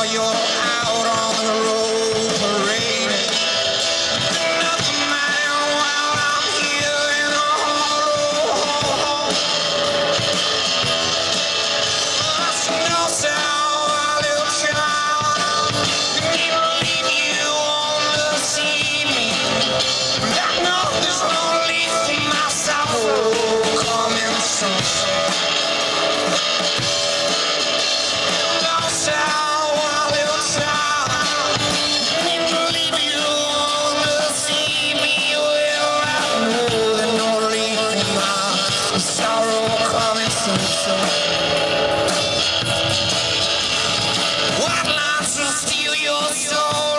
you're out on the road parading. Nothing matter while I'm here in a hollow. No sound, little child. Didn't leave you on the sea. I know there's no relief in my sorrow coming soon. No sound, little child. Didn't leave you on the sea. Well, I know there's no relief in my sorrow coming soon. White lines will steal your soul.